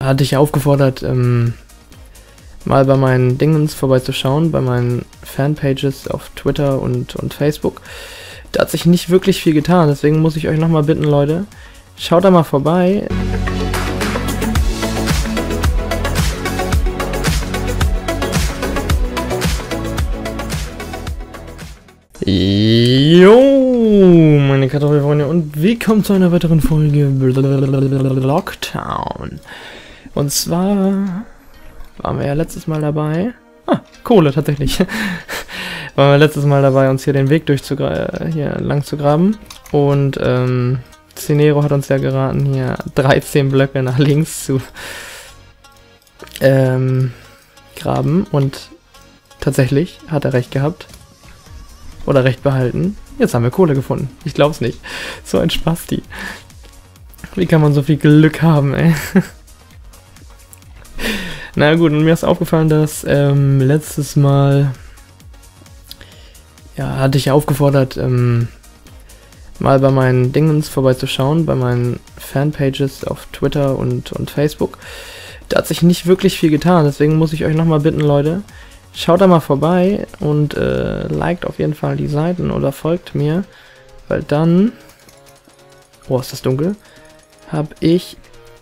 Hatte ich aufgefordert, mal bei meinen Dingens vorbeizuschauen, bei meinen Fanpages auf Twitter und Facebook. Da hat sich nicht wirklich viel getan, deswegen muss ich euch nochmal bitten, Leute, schaut da mal vorbei. Jo, meine Kartoffelfreunde, und willkommen zu einer weiteren Folge Lockdown. Und zwar waren wir ja letztes Mal dabei, Kohle tatsächlich, waren wir letztes Mal dabei, uns hier den Weg hier lang zu graben. Und Cinero hat uns ja geraten, hier 13 Blöcke nach links zu graben, und tatsächlich hat er recht gehabt. Oder recht behalten. Jetzt haben wir Kohle gefunden. Ich glaub's nicht. So ein Spasti. Wie kann man so viel Glück haben, ey? Na gut, und mir ist aufgefallen, dass letztes Mal hatte ich aufgefordert, mal bei meinen Dingens vorbeizuschauen, bei meinen Fanpages auf Twitter und Facebook. Da hat sich nicht wirklich viel getan, deswegen muss ich euch nochmal bitten, Leute, schaut da mal vorbei und liked auf jeden Fall die Seiten oder folgt mir, weil dann, oh, ist das dunkel, habe ich,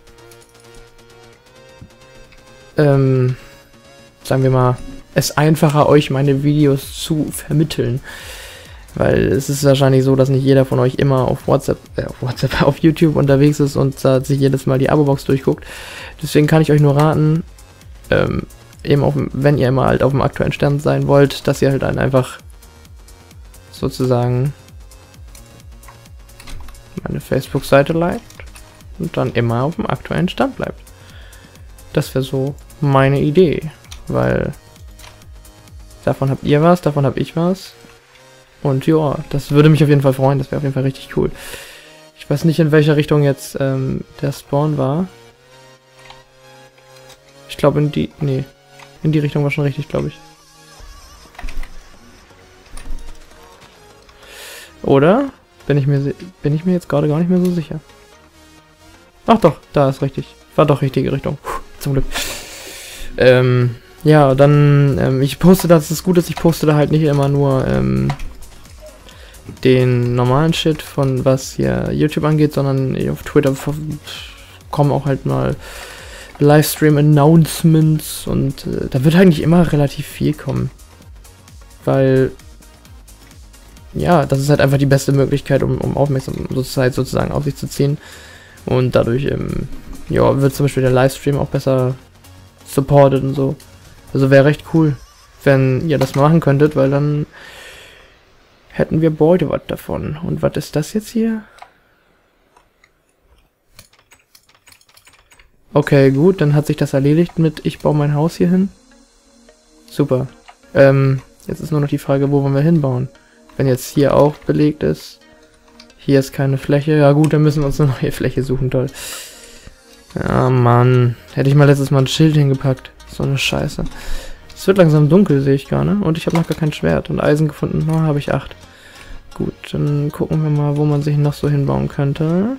sagen wir mal, es einfacher, euch meine Videos zu vermitteln. Weil es ist wahrscheinlich so, dass nicht jeder von euch immer auf auf YouTube unterwegs ist und sich jedes Mal die Abo-Box durchguckt. Deswegen kann ich euch nur raten, eben wenn ihr immer halt auf dem aktuellen Stand sein wollt, dass ihr halt dann einfach sozusagen meine Facebook-Seite liked und dann immer auf dem aktuellen Stand bleibt. Das wäre so meine Idee, weil davon habt ihr was, davon habe ich was. Und ja, das würde mich auf jeden Fall freuen, das wäre auf jeden Fall richtig cool. Ich weiß nicht, in welcher Richtung jetzt der Spawn war. Ich glaube in die Richtung war schon richtig, glaube ich. Oder? Bin ich mir jetzt gerade gar nicht mehr so sicher. Ach doch, da ist richtig. War doch richtige Richtung. Puh, zum Glück. Ja, dann, ich poste das ist gut, dass ich poste da halt nicht immer nur, den normalen Shit von was hier YouTube angeht, sondern auf Twitter kommen auch halt mal Livestream-Announcements und da wird eigentlich immer relativ viel kommen. Weil, ja, das ist halt einfach die beste Möglichkeit, um Aufmerksamkeit sozusagen auf sich zu ziehen. Und dadurch, ja, wird zum Beispiel der Livestream auch besser supported und so. Also wäre recht cool, wenn ihr das mal machen könntet, weil dann hätten wir beide was davon. Und was ist das jetzt hier? Okay, gut, dann hat sich das erledigt mit ich baue mein Haus hier hin. Super. Jetzt ist nur noch die Frage, wo wollen wir hinbauen? Wenn jetzt hier auch belegt ist. Hier ist keine Fläche. Ja gut, dann müssen wir uns eine neue Fläche suchen, toll. Ja, Mann. Hätte ich mal letztes Mal ein Schild hingepackt. So eine Scheiße. Es wird langsam dunkel, sehe ich gar nicht. Und ich habe noch gar kein Schwert. Und Eisen gefunden, oh, habe ich 8. Gut, dann gucken wir mal, wo man sich noch so hinbauen könnte.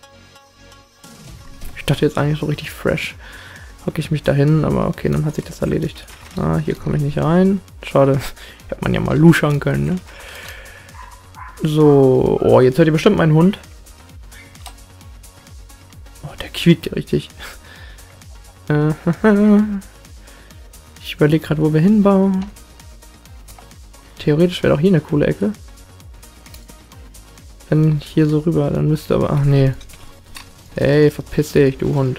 Ich dachte jetzt eigentlich so richtig fresh. Hocke ich mich da hin, aber okay, dann hat sich das erledigt. Ah, hier komme ich nicht rein. Schade. Hätte man ja mal luschern können, ne? So, oh, jetzt hört ihr bestimmt meinen Hund. Oh, der quiekt ja richtig. Ich überlege gerade, wo wir hinbauen. Theoretisch wäre doch hier eine coole Ecke. Wenn hier so rüber, dann müsste aber... Ach nee. Ey, verpiss dich, du Hund.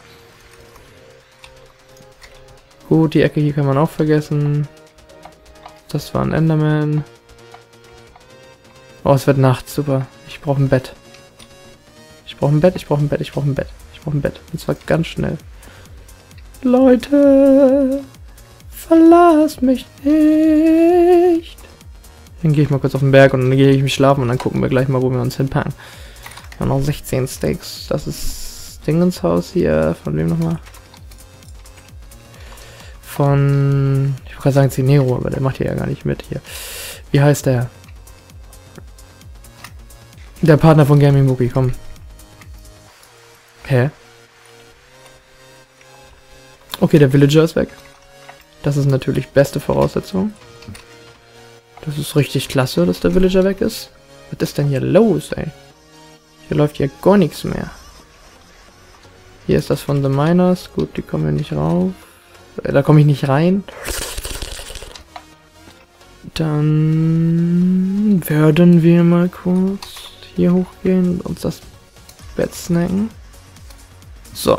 Gut, die Ecke hier kann man auch vergessen. Das war ein Enderman. Oh, es wird Nacht, super. Ich brauche ein Bett. Ich brauche ein Bett, ich brauche ein Bett, ich brauche ein Bett. Ich brauche ein Bett. Und zwar ganz schnell. Leute, verlass mich nicht. Dann gehe ich mal kurz auf den Berg und dann gehe ich mich schlafen und dann gucken wir gleich mal, wo wir uns hinpacken. Wir haben noch 16 Steaks. Das ist Dingens Haus hier. Von wem nochmal? Von... Ich wollte gerade sagen Cinero, aber der macht hier ja gar nicht mit hier. Wie heißt der? Der Partner von Gaming Bookie, komm. Hä? Okay, der Villager ist weg. Das ist natürlich beste Voraussetzung. Das ist richtig klasse, dass der Villager weg ist. Was ist denn hier los, ey? Hier läuft ja gar nichts mehr. Hier ist das von The Miners. Gut, die kommen hier nicht rauf. Da komme ich nicht rein. Dann werden wir mal kurz hier hochgehen und uns das Bett snacken. So.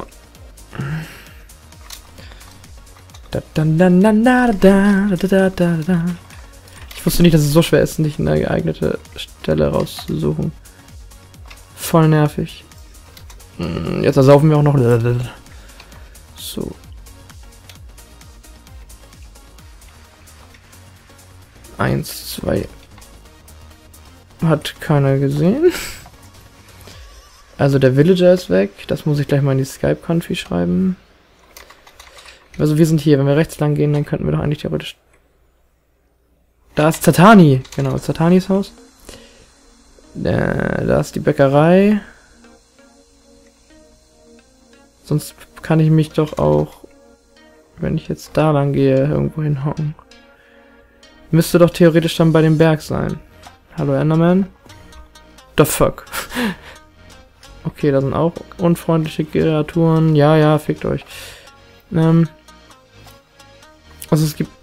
Ich wusste nicht, dass es so schwer ist, nicht eine geeignete Stelle rauszusuchen. Voll nervig. Jetzt ersaufen wir auch noch. So. Eins, zwei. Hat keiner gesehen. Also der Villager ist weg. Das muss ich gleich mal in die Skype-Confi schreiben. Also wir sind hier. Wenn wir rechts lang gehen, dann könnten wir doch eigentlich theoretisch... Da ist Zatani. Genau, Zatanis Haus. Da ist die Bäckerei. Sonst kann ich mich doch auch, wenn ich jetzt da lang gehe, irgendwo hinhocken. Müsste doch theoretisch dann bei dem Berg sein. Hallo Enderman. The fuck. Okay, da sind auch unfreundliche Kreaturen. Ja, ja, fickt euch. Also es gibt...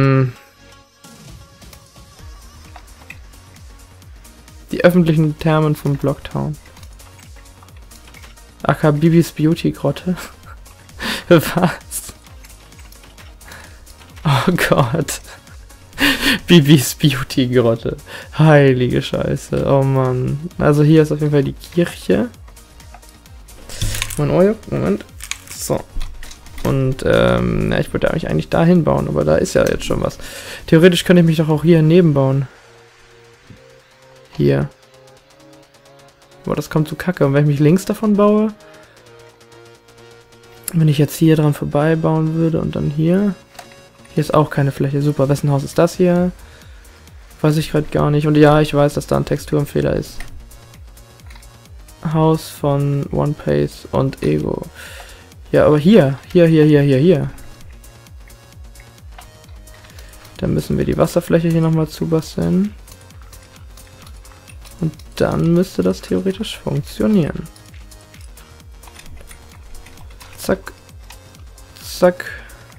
die öffentlichen Thermen von Blocktown. Aka Bibis Beauty Grotte. Was? Oh Gott. Bibis Beauty Grotte. Heilige Scheiße. Oh Mann. Also hier ist auf jeden Fall die Kirche. Mein Ohr juckt. Moment. So. Und ja, ich wollte eigentlich da hinbauen, aber da ist ja jetzt schon was. Theoretisch könnte ich mich doch auch hier nebenbauen. Hier. Aber das kommt zu kacke. Und wenn ich mich links davon baue, wenn ich jetzt hier dran vorbei bauen würde und dann hier. Hier ist auch keine Fläche. Super. Wessen Haus ist das hier? Weiß ich gerade gar nicht. Und ja, ich weiß, dass da ein Texturenfehler ist. Haus von One Pace und Ego. Ja, aber hier. Hier. Dann müssen wir die Wasserfläche hier nochmal zubasteln. Und dann müsste das theoretisch funktionieren. Zack. Zack.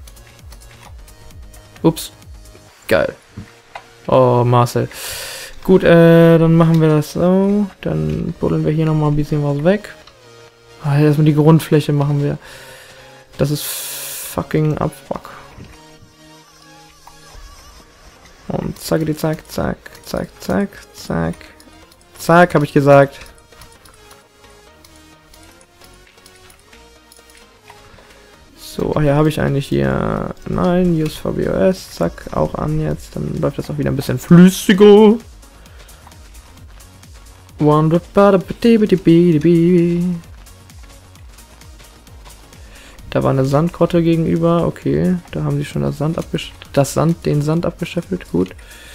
Ups. Geil. Oh, Marcel. Gut, dann machen wir das so. Dann buddeln wir hier nochmal ein bisschen was weg. Erstmal die Grundfläche machen wir. Das ist fucking Abfuck. Und zack, zack, zack, zack, zack, zack. Zack, habe ich gesagt. So, hier habe ich eigentlich hier... Nein, Use for BOS. Zack, auch an jetzt. Dann läuft das auch wieder ein bisschen flüssiger. Da war eine Sandgrotte gegenüber. Okay, da haben sie schon den Sand abgeschöpft. Gut.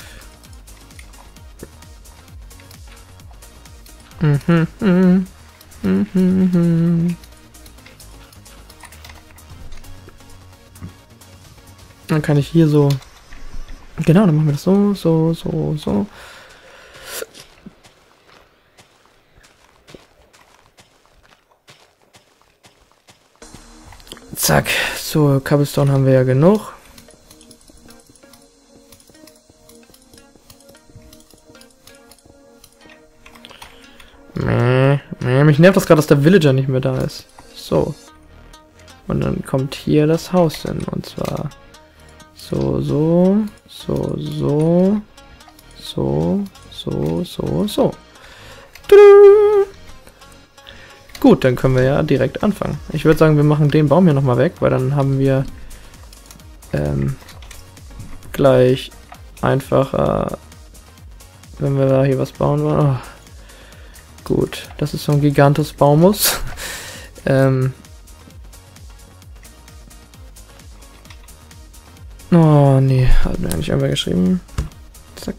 Dann kann ich hier so... Genau, dann machen wir das so. Zack. So, Cobblestone haben wir ja genug. Mich nervt das gerade, dass der Villager nicht mehr da ist. So. Und dann kommt hier das Haus hin. Und zwar so. Tudu. Gut, dann können wir ja direkt anfangen. Ich würde sagen, wir machen den Baum hier nochmal weg, weil dann haben wir gleich einfacher, wenn wir da hier was bauen wollen. Oh. Gut, das ist so ein Gigantus Baumus. Oh, nee, hat mir eigentlich irgendwer geschrieben. Zack.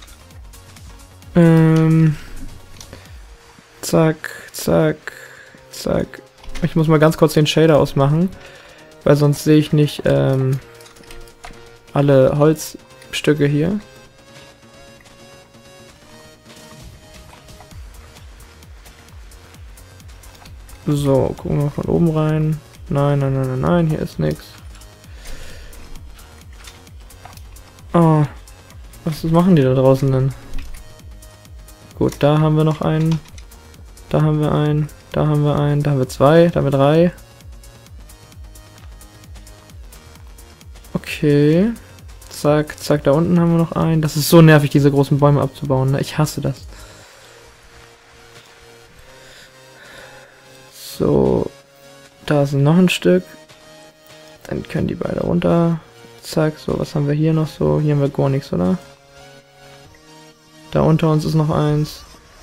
Zack, zack, Zack. Ich muss mal ganz kurz den Shader ausmachen, weil sonst sehe ich nicht alle Holzstücke hier. So, gucken wir von oben rein. Nein, nein, nein, nein, nein, hier ist nichts. Oh, was machen die da draußen denn? Gut, da haben wir noch einen. Da haben wir einen. Da haben wir einen. Da haben wir zwei. Da haben wir drei. Okay. Zack, zack, da unten haben wir noch einen. Das ist so nervig, diese großen Bäume abzubauen. Ne? Ich hasse das. So. Da ist noch ein Stück. Dann können die beide runter. Zack, so, was haben wir hier noch so? Hier haben wir gar nichts, oder? Da unter uns ist noch eins.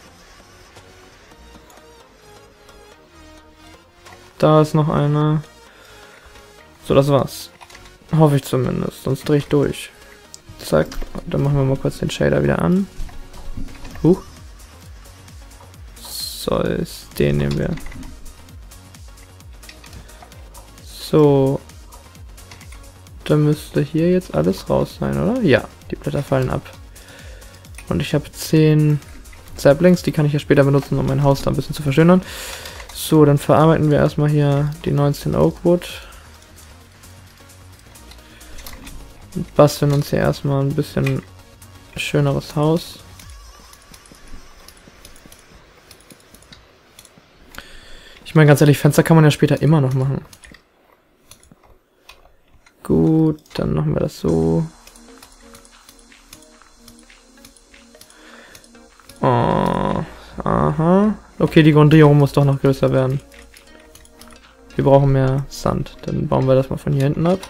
Da ist noch einer. So, das war's. Hoffe ich zumindest, sonst drehe ich durch. Zack, dann machen wir mal kurz den Shader wieder an. So, den nehmen wir. So. Dann müsste hier jetzt alles raus sein, oder? Ja, die Blätter fallen ab. Und ich habe 10 Saplings, die kann ich ja später benutzen, um mein Haus da ein bisschen zu verschönern. So, dann verarbeiten wir erstmal hier die 19 Oakwood. Und basteln uns hier erstmal ein bisschen schöneres Haus. Ich meine, ganz ehrlich, Fenster kann man ja später immer noch machen. Gut, dann machen wir das so. Oh, aha. Okay, die Grundierung muss doch noch größer werden. Wir brauchen mehr Sand. Dann bauen wir das mal von hier hinten ab.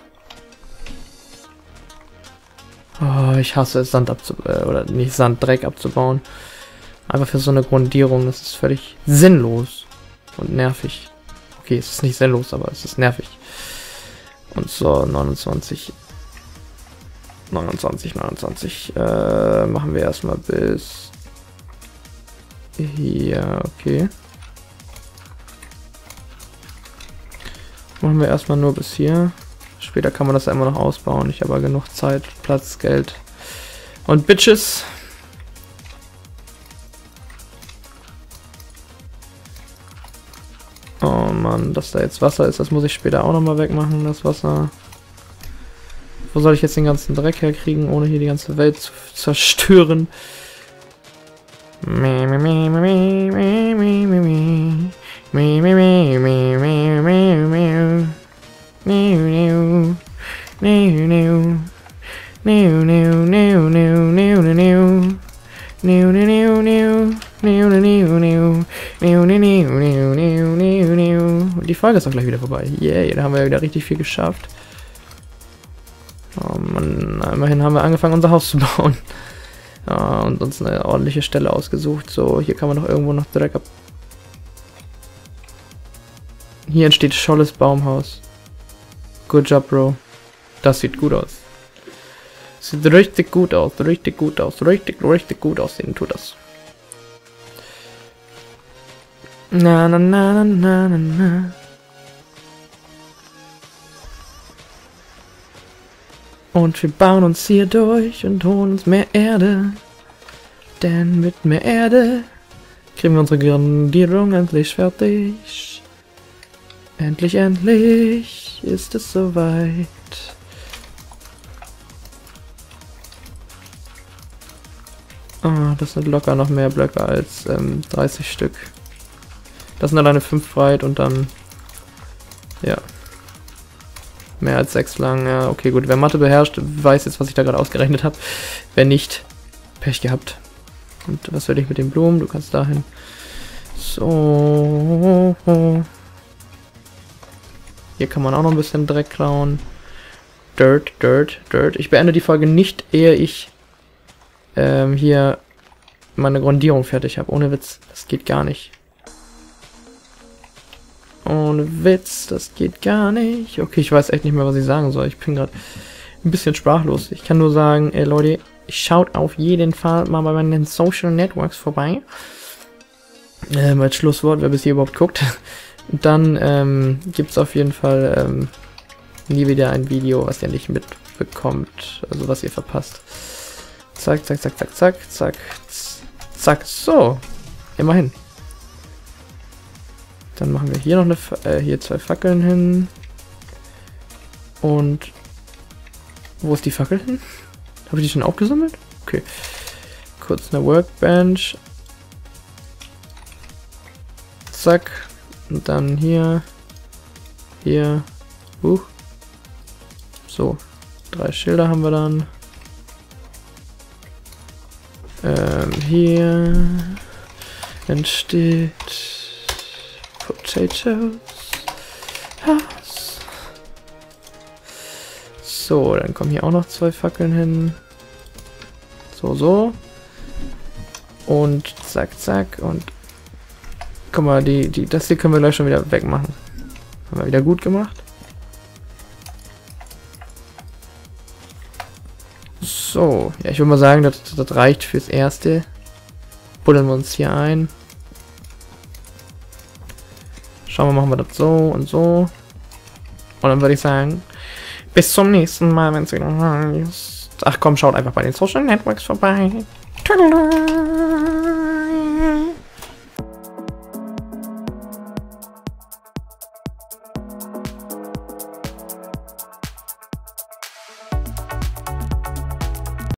Oh, ich hasse es, Sand oder nicht Sand, Dreck abzubauen. Einfach für so eine Grundierung, das ist völlig sinnlos und nervig. Okay, es ist nicht sinnlos, aber es ist nervig. Und so, 29. 29 machen wir erstmal bis hier, okay. Machen wir erstmal nur bis hier. Später kann man das immer noch ausbauen. Ich habe genug Zeit, Platz, Geld und Bitches. Oh Mann, dass da jetzt Wasser ist, das muss ich später auch nochmal wegmachen, das Wasser. Wo soll ich jetzt den ganzen Dreck herkriegen, ohne hier die ganze Welt zu zerstören? Die Folge ist auch gleich wieder vorbei. Yay, da haben wir ja wieder richtig viel geschafft. Oh Mann, immerhin haben wir angefangen, unser Haus zu bauen. Und uns eine ordentliche Stelle ausgesucht. So, hier kann man doch irgendwo noch Dreck ab... Hier entsteht Scholles Baumhaus. Good job, Bro. Das sieht gut aus. Sieht richtig gut aus, richtig gut aus, richtig gut aussehen, tut das. Na na na na na na. Und wir bauen uns hier durch und holen uns mehr Erde. Denn mit mehr Erde kriegen wir unsere Grundierung endlich fertig. Endlich, endlich ist es soweit. Ah, das sind locker noch mehr Blöcke als 30 Stück. Das sind alleine 5 breit und dann, ja, mehr als 6 lang. Ja, okay, gut. Wer Mathe beherrscht, weiß jetzt, was ich da gerade ausgerechnet habe. Wer nicht, Pech gehabt. Und was will ich mit den Blumen? Du kannst dahin. So. Hier kann man auch noch ein bisschen Dreck klauen. Dirt, Dirt, Dirt. Ich beende die Folge nicht, ehe ich hier meine Grundierung fertig habe. Ohne Witz. Das geht gar nicht. Ohne Witz, das geht gar nicht. Okay, ich weiß echt nicht mehr, was ich sagen soll. Ich bin gerade ein bisschen sprachlos. Ich kann nur sagen, ey Leute, schaut auf jeden Fall mal bei meinen Social Networks vorbei. Als Schlusswort, wer bis hier überhaupt guckt. Dann gibt es auf jeden Fall nie wieder ein Video, was ihr nicht mitbekommt, also was ihr verpasst. Zack, zack, zack, zack, zack, zack, zack, so, immerhin. Dann machen wir hier noch hier 2 Fackeln hin. Und wo ist die Fackel hin? Habe ich die schon aufgesammelt? Okay. Kurz eine Workbench. Zack. Und dann hier. Hier. So. 3 Schilder haben wir dann. Hier entsteht Potatoes. So, dann kommen hier auch noch 2 Fackeln hin. So, so. Und zack, zack. Und guck mal, das hier können wir gleich schon wieder wegmachen. Haben wir wieder gut gemacht. So, ja, ich würde mal sagen, das reicht fürs Erste. Buddeln wir uns hier ein. Schauen wir, machen wir das so und so. Und dann würde ich sagen, bis zum nächsten Mal, wenn es wieder heißt. Ach komm, schaut einfach bei den Social Networks vorbei. Tada!